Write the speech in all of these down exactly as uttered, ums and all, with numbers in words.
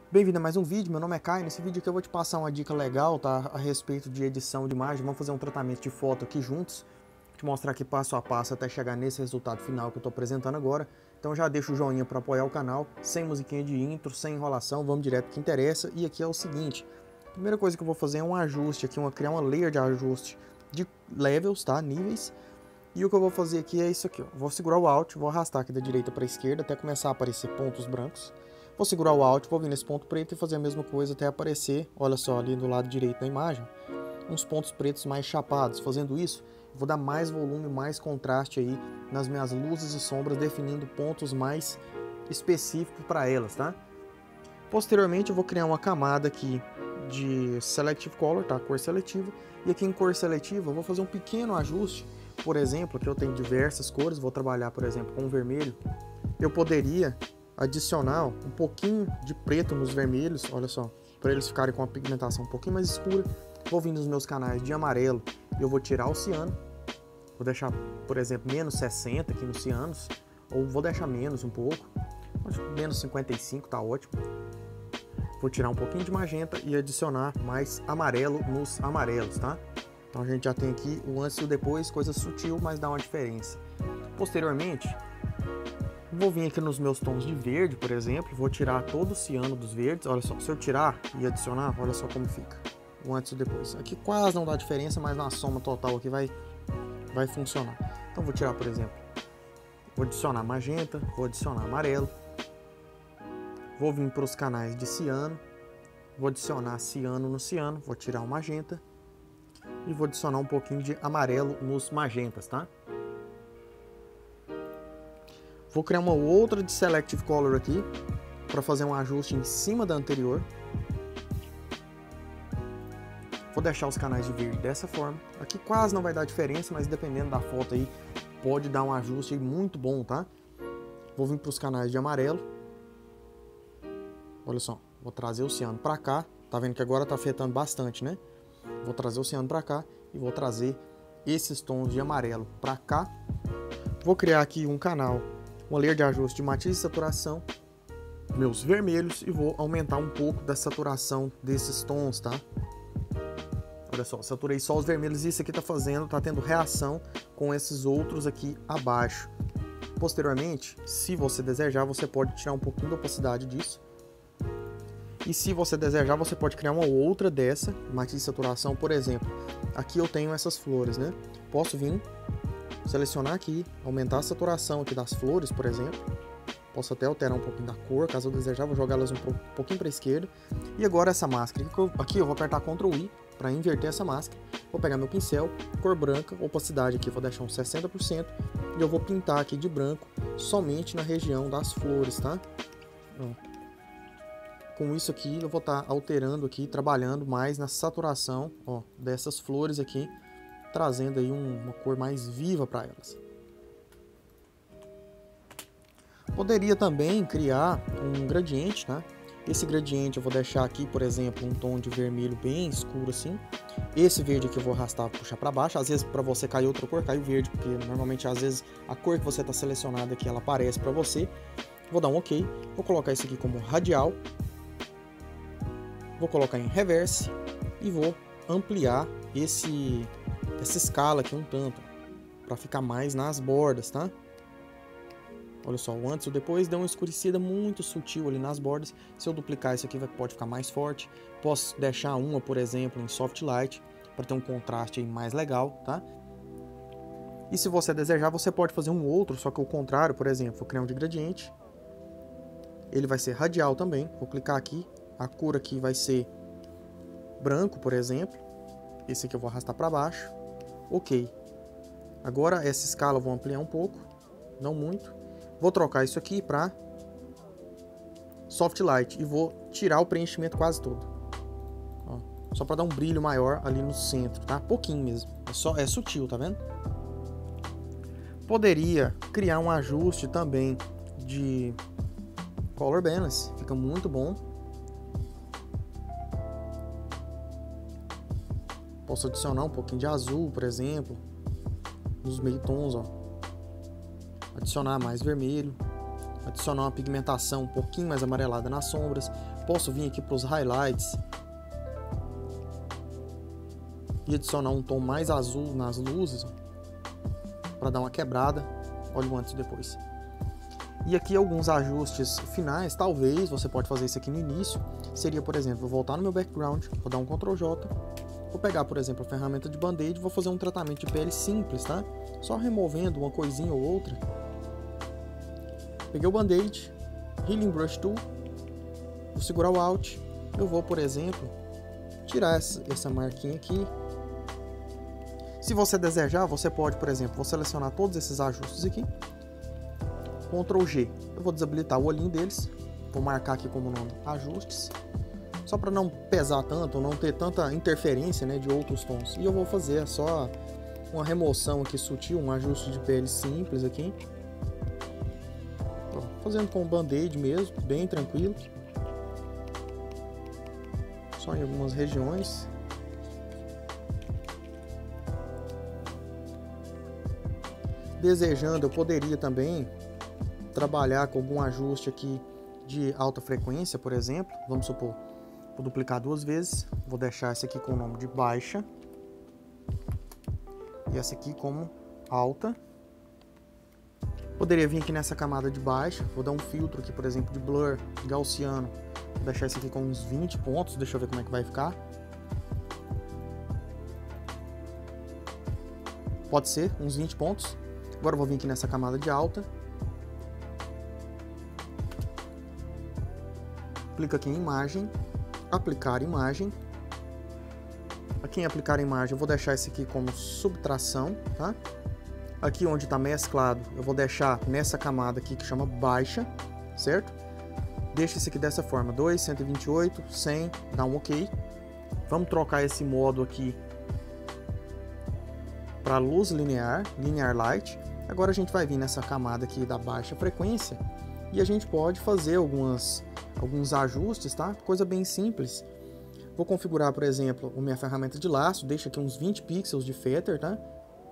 Bem-vindo a mais um vídeo, meu nome é Caio. Nesse vídeo aqui eu vou te passar uma dica legal, tá? A respeito de edição de imagem. Vamos fazer um tratamento de foto aqui juntos. Vou te mostrar aqui passo a passo até chegar nesse resultado final que eu tô apresentando agora. Então já deixa o joinha para apoiar o canal, sem musiquinha de intro, sem enrolação, vamos direto ao que interessa. E aqui é o seguinte, a primeira coisa que eu vou fazer é um ajuste aqui, uma, criar uma layer de ajuste de levels, tá? Níveis. E o que eu vou fazer aqui é isso aqui, ó. Vou segurar o Alt, vou arrastar aqui da direita para a esquerda até começar a aparecer pontos brancos. Vou segurar o Alt, vou vir nesse ponto preto e fazer a mesma coisa até aparecer, olha só, ali do lado direito da imagem, uns pontos pretos mais chapados. Fazendo isso, vou dar mais volume, mais contraste aí nas minhas luzes e sombras, definindo pontos mais específicos para elas, tá? Posteriormente, eu vou criar uma camada aqui de Selective Color, tá? Cor seletiva. E aqui em cor seletiva, eu vou fazer um pequeno ajuste. Por exemplo, aqui eu tenho diversas cores, vou trabalhar, por exemplo, com o vermelho. Eu poderia adicionar um pouquinho de preto nos vermelhos, olha só, para eles ficarem com a pigmentação um pouquinho mais escura. Vou vir nos meus canais de amarelo e eu vou tirar o ciano. Vou deixar, por exemplo, menos sessenta aqui nos cianos, ou vou deixar menos um pouco, acho que menos cinquenta e cinco tá ótimo. Vou tirar um pouquinho de magenta e adicionar mais amarelo nos amarelos, tá? Então a gente já tem aqui o antes e o depois, coisa sutil, mas dá uma diferença. Posteriormente, vou vir aqui nos meus tons de verde, por exemplo, vou tirar todo o ciano dos verdes. Olha só, se eu tirar e adicionar, olha só como fica o antes e o depois. Aqui quase não dá diferença, mas na soma total aqui vai, vai funcionar. Então vou tirar, por exemplo, vou adicionar magenta, vou adicionar amarelo. Vou vir para os canais de ciano, vou adicionar ciano no ciano, vou tirar o magenta. E vou adicionar um pouquinho de amarelo nos magentas, tá? Vou criar uma outra de Selective Color aqui, para fazer um ajuste em cima da anterior. Vou deixar os canais de verde dessa forma. Aqui quase não vai dar diferença, mas dependendo da foto aí, pode dar um ajuste muito bom, tá? Vou vir para os canais de amarelo. Olha só, vou trazer o ciano para cá. Tá vendo que agora tá afetando bastante, né? Vou trazer o ciano para cá e vou trazer esses tons de amarelo para cá. Vou criar aqui um canal, uma layer de ajuste de matiz e saturação, meus vermelhos, e vou aumentar um pouco da saturação desses tons, tá? Olha só, saturei só os vermelhos e isso aqui tá fazendo, tá tendo reação com esses outros aqui abaixo. Posteriormente, se você desejar, você pode tirar um pouquinho da opacidade disso. E se você desejar, você pode criar uma outra dessa, matiz de saturação, por exemplo. Aqui eu tenho essas flores, né? Posso vir, selecionar aqui, aumentar a saturação aqui das flores, por exemplo. Posso até alterar um pouquinho da cor, caso eu desejar, vou jogar elas um pouquinho para a esquerda. E agora essa máscara, aqui eu vou apertar control I para inverter essa máscara. Vou pegar meu pincel, cor branca, opacidade aqui, vou deixar uns sessenta por cento. E eu vou pintar aqui de branco, somente na região das flores, tá? Pronto. Com isso aqui eu vou estar tá alterando aqui, trabalhando mais na saturação, ó, dessas flores aqui, trazendo aí um, uma cor mais viva para elas. Poderia também criar um gradiente, tá? Esse gradiente eu vou deixar aqui, por exemplo, um tom de vermelho bem escuro assim. Esse verde aqui eu vou arrastar, puxar para baixo. Às vezes para você cair outra cor, cai o verde, porque normalmente às vezes a cor que você está selecionada aqui, ela aparece para você. Vou dar um OK, vou colocar isso aqui como radial. Vou colocar em reverse e vou ampliar esse, essa escala aqui um tanto, para ficar mais nas bordas, tá? Olha só, o antes e o depois deu uma escurecida muito sutil ali nas bordas. Se eu duplicar isso aqui, vai, pode ficar mais forte. Posso deixar uma, por exemplo, em soft light, para ter um contraste aí mais legal, tá? E se você desejar, você pode fazer um outro, só que o contrário, por exemplo, vou criar um de gradiente. Ele vai ser radial também, vou clicar aqui. A cor aqui vai ser branco, por exemplo. Esse aqui eu vou arrastar para baixo. OK. Agora essa escala eu vou ampliar um pouco, não muito. Vou trocar isso aqui para soft light e vou tirar o preenchimento quase todo. Ó, só para dar um brilho maior ali no centro, tá? Pouquinho mesmo. É só é sutil, tá vendo? Poderia criar um ajuste também de color balance, fica muito bom. Posso adicionar um pouquinho de azul, por exemplo, nos meio tons, ó. Adicionar mais vermelho. adicionar uma pigmentação um pouquinho mais amarelada nas sombras. Posso vir aqui para os highlights e adicionar um tom mais azul nas luzes, para dar uma quebrada. Olha o antes e depois. E aqui alguns ajustes finais, talvez você pode fazer isso aqui no início. Seria, por exemplo, vou voltar no meu background, vou dar um control J, vou pegar, por exemplo, a ferramenta de band-aid e vou fazer um tratamento de pele simples, tá? Só removendo uma coisinha ou outra. Peguei o band-aid, Healing Brush Tool, vou segurar o Alt, eu vou, por exemplo, tirar essa, essa marquinha aqui. Se você desejar, você pode, por exemplo, vou selecionar todos esses ajustes aqui, control G, eu vou desabilitar o olhinho deles, vou marcar aqui como nome ajustes, só para não pesar tanto, não ter tanta interferência, né, de outros tons. E eu vou fazer só uma remoção aqui sutil, um ajuste de pele simples aqui, ó, fazendo com o band-aid mesmo, bem tranquilo, só em algumas regiões. Desejando, eu poderia também trabalhar com algum ajuste aqui de alta frequência, por exemplo. Vamos supor, vou duplicar duas vezes, vou deixar esse aqui com o nome de baixa e essa aqui como alta. Poderia vir aqui nessa camada de baixa, vou dar um filtro aqui, por exemplo, de blur gaussiano, vou deixar esse aqui com uns vinte pontos, deixa eu ver como é que vai ficar. Pode ser uns vinte pontos. Agora eu vou vir aqui nessa camada de alta, clica aqui em imagem, aplicar imagem. Aqui em aplicar imagem eu vou deixar esse aqui como subtração, tá? Aqui onde está mesclado eu vou deixar nessa camada aqui que chama baixa, certo? Deixa esse aqui dessa forma, dois, cento e vinte e oito, cem, dá um OK. Vamos trocar esse modo aqui para luz linear, linear light. Agora a gente vai vir nessa camada aqui da baixa frequência e a gente pode fazer algumas, alguns ajustes, tá? Coisa bem simples. Vou configurar, por exemplo, a minha ferramenta de laço, deixa aqui uns vinte pixels de feather, tá?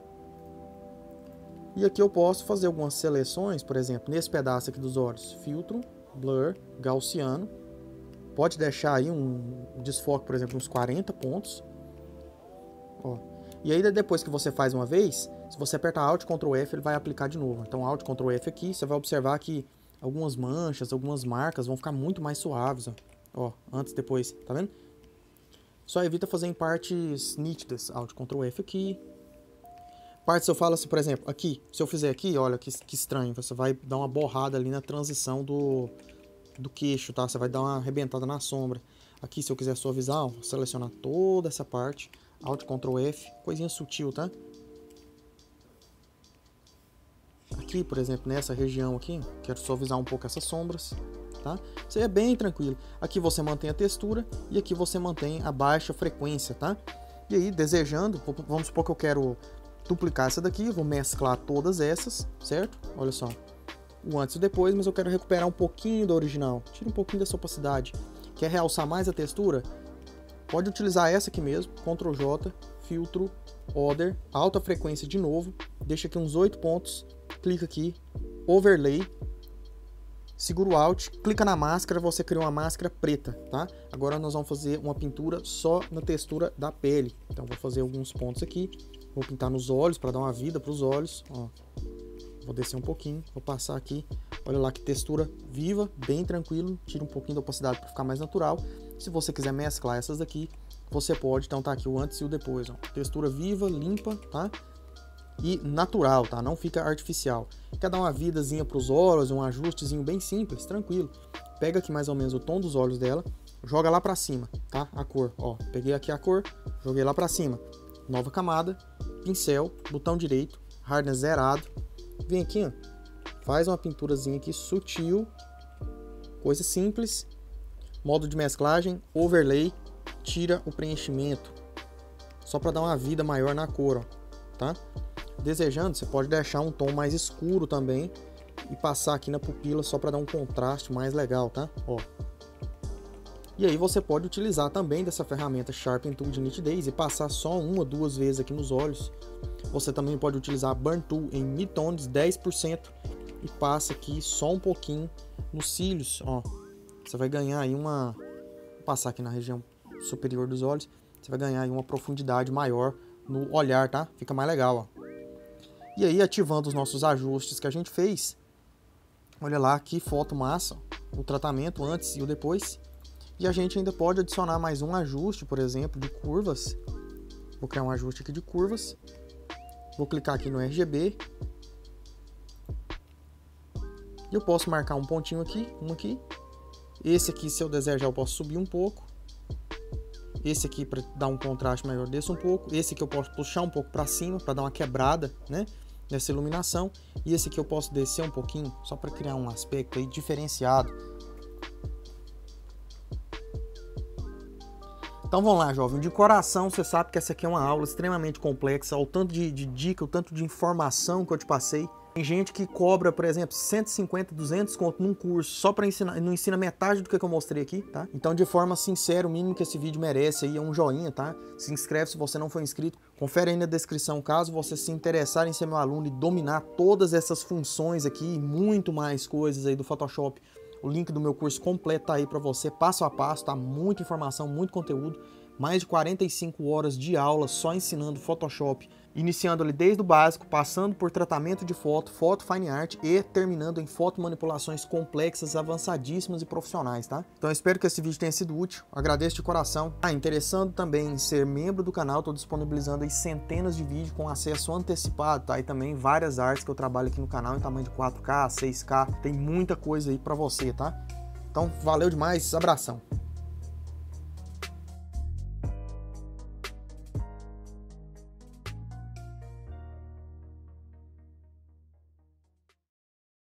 E aqui eu posso fazer algumas seleções, por exemplo, nesse pedaço aqui dos olhos, filtro, blur, gaussiano. Pode deixar aí um desfoque, por exemplo, uns quarenta pontos. Ó. E aí depois que você faz uma vez, se você apertar Alt Ctrl F, ele vai aplicar de novo. Então Alt Ctrl F aqui, você vai observar que algumas manchas, algumas marcas vão ficar muito mais suaves, ó. Ó, antes e depois, tá vendo? Só evita fazer em partes nítidas. Alt Ctrl F aqui. Partes eu falo assim, por exemplo, aqui, se eu fizer aqui, olha que, que estranho, você vai dar uma borrada ali na transição do, do queixo, tá? Você vai dar uma arrebentada na sombra. Aqui, se eu quiser suavizar, ó, selecionar toda essa parte, Alt Ctrl F, coisinha sutil, tá? Aqui, por exemplo, nessa região aqui, quero suavizar um pouco essas sombras, tá? Isso aí é bem tranquilo. Aqui você mantém a textura e aqui você mantém a baixa frequência, tá? E aí, desejando, vamos supor que eu quero duplicar essa daqui, vou mesclar todas essas, certo? Olha só, o antes e depois, mas eu quero recuperar um pouquinho da original. Tira um pouquinho dessa opacidade. Quer realçar mais a textura? Pode utilizar essa aqui mesmo, Ctrl J, filtro, Other, alta frequência de novo, deixa aqui uns oito pontos, clica aqui, Overlay, segura o Alt, clica na máscara, você criou uma máscara preta, tá? Agora nós vamos fazer uma pintura só na textura da pele. Então vou fazer alguns pontos aqui, vou pintar nos olhos para dar uma vida para os olhos, ó. Vou descer um pouquinho, vou passar aqui, olha lá que textura viva, bem tranquilo, tira um pouquinho da opacidade para ficar mais natural. Se você quiser mesclar essas daqui, você pode, então tá aqui o antes e o depois, ó. Textura viva, limpa, tá? E natural, tá? Não fica artificial. Quer dar uma vidazinha para os olhos, um ajustezinho bem simples, tranquilo. Pega aqui mais ou menos o tom dos olhos dela, joga lá para cima, tá? A cor, ó. Peguei aqui a cor, joguei lá para cima. Nova camada, pincel, botão direito, hardness zerado. Vem aqui, ó. Faz uma pinturazinha aqui sutil, coisa simples. Modo de mesclagem, overlay, tira o preenchimento, só para dar uma vida maior na cor, ó, tá? Desejando, você pode deixar um tom mais escuro também e passar aqui na pupila só para dar um contraste mais legal, tá? Ó. E aí você pode utilizar também dessa ferramenta Sharpen Tool de nitidez e passar só uma ou duas vezes aqui nos olhos. Você também pode utilizar Burn Tool em Midtones dez por cento e passa aqui só um pouquinho nos cílios, ó. Você vai ganhar aí uma... Vou passar aqui na região superior dos olhos. Você vai ganhar aí uma profundidade maior no olhar, tá? Fica mais legal, ó. E aí, ativando os nossos ajustes que a gente fez, olha lá que foto massa, o tratamento antes e o depois. E a gente ainda pode adicionar mais um ajuste, por exemplo, de curvas. Vou criar um ajuste aqui de curvas. Vou clicar aqui no R G B. E eu posso marcar um pontinho aqui, um aqui. Esse aqui, se eu desejar, eu posso subir um pouco. Esse aqui, para dar um contraste maior, desço um pouco. Esse aqui eu posso puxar um pouco para cima, para dar uma quebrada, né, nessa iluminação. E esse aqui eu posso descer um pouquinho, só para criar um aspecto aí diferenciado. Então vamos lá, jovem. De coração, você sabe que essa aqui é uma aula extremamente complexa. O tanto de, de dica, o tanto de informação que eu te passei. Tem gente que cobra, por exemplo, cento e cinquenta, duzentos conto num curso só para ensinar, não ensina metade do que eu mostrei aqui, tá? Então, de forma sincera, o mínimo que esse vídeo merece aí é um joinha, tá? Se inscreve se você não for inscrito. Confere aí na descrição caso você se interessar em ser meu aluno e dominar todas essas funções aqui e muito mais coisas aí do Photoshop. O link do meu curso completo tá aí para você, passo a passo, tá? Muita informação, muito conteúdo. Mais de quarenta e cinco horas de aula só ensinando Photoshop, iniciando ali desde o básico, passando por tratamento de foto, foto fine art e terminando em foto manipulações complexas, avançadíssimas e profissionais, tá? Então eu espero que esse vídeo tenha sido útil, agradeço de coração. Ah, interessando também em ser membro do canal, estou disponibilizando aí centenas de vídeos com acesso antecipado, tá? E também várias artes que eu trabalho aqui no canal em tamanho de quatro K, seis K, tem muita coisa aí para você, tá? Então valeu demais, abração!